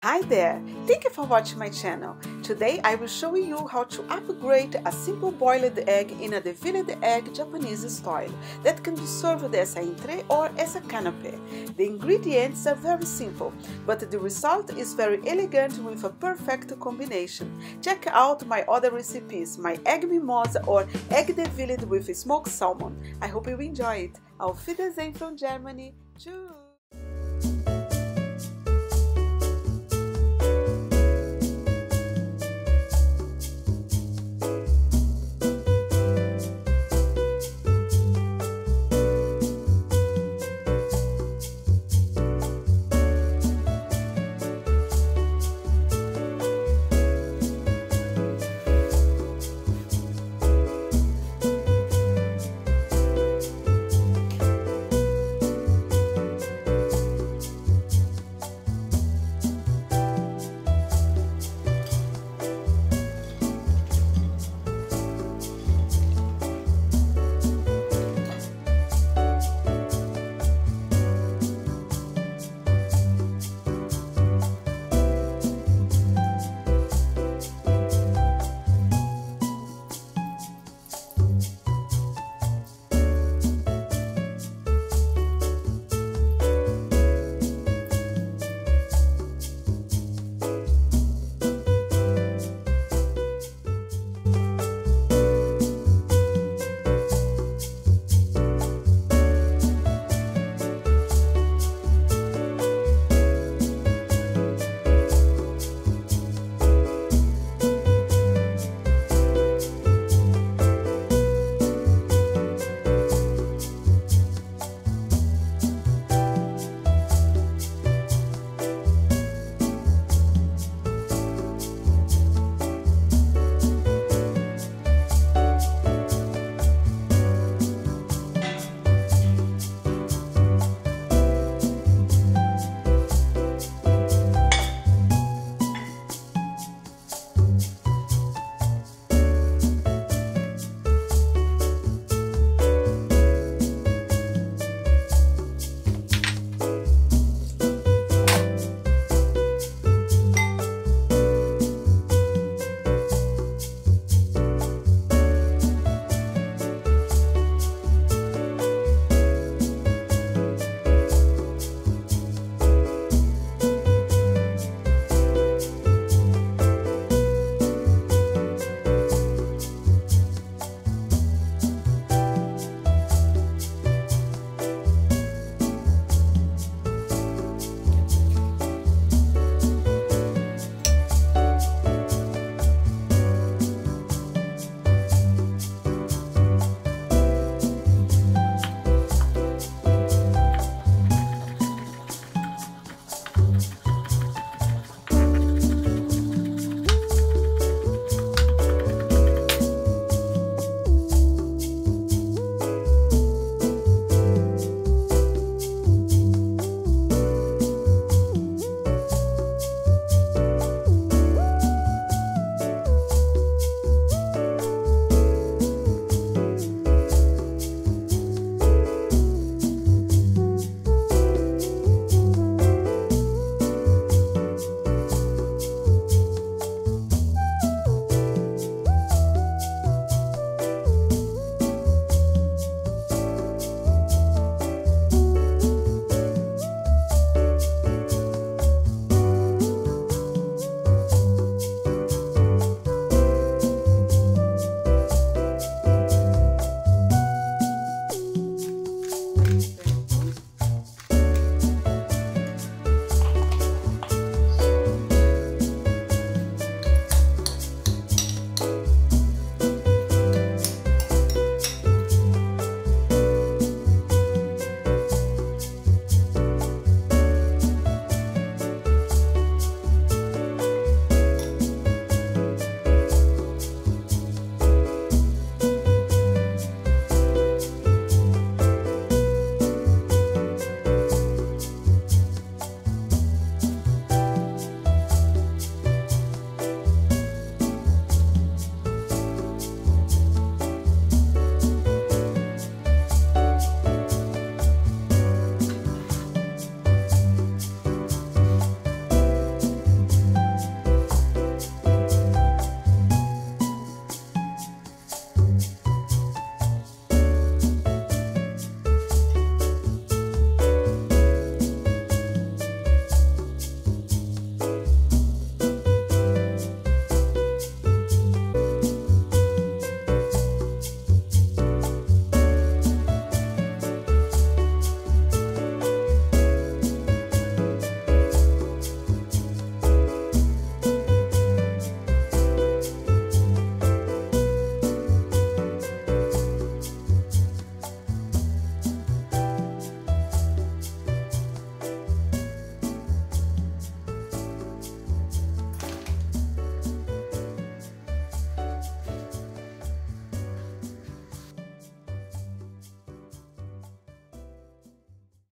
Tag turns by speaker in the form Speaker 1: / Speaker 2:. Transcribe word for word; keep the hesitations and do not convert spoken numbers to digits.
Speaker 1: Hi there! Thank you for watching my channel. Today I will show you how to upgrade a simple boiled egg in a deviled egg Japanese style that can be served as an entree or as a canapé. The ingredients are very simple, but the result is very elegant with a perfect combination. Check out my other recipes, my egg mimosa or egg deviled with smoked salmon. I hope you enjoy it. Auf Wiedersehen from Germany. Tschüss!